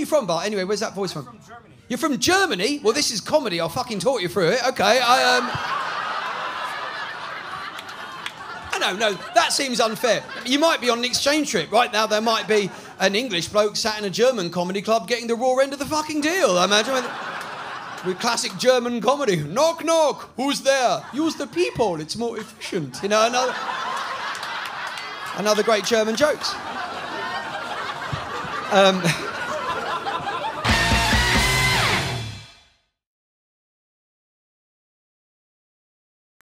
you from, Bart? Anyway, where's that voice from? I'm from Germany. You're from Germany? Well, this is comedy. I'll fucking talk you through it. Okay, No, that seems unfair. You might be on an exchange trip. Right now, there might be an English bloke sat in a German comedy club getting the raw end of the fucking deal. I imagine with classic German comedy. Knock, knock. Who's there? Use the people. It's more efficient. You know, another great German jokes.